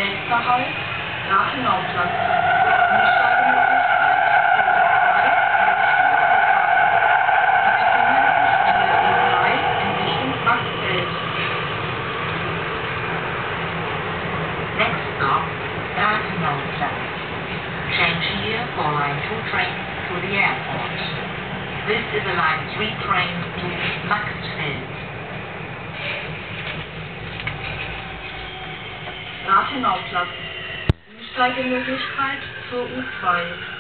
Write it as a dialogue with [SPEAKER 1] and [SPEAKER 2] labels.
[SPEAKER 1] Nächster Halt, Rathenauplatz. Umsteigemöglichkeit für U2 und U3. Sie befinden sich hier in Maxfeld.
[SPEAKER 2] Next stop, Rathenauplatz. Change here for line 2 train to the airport. This is a line 3 train to Maxfeld.
[SPEAKER 1] Rathenauplatz. Umsteigemöglichkeit für U2.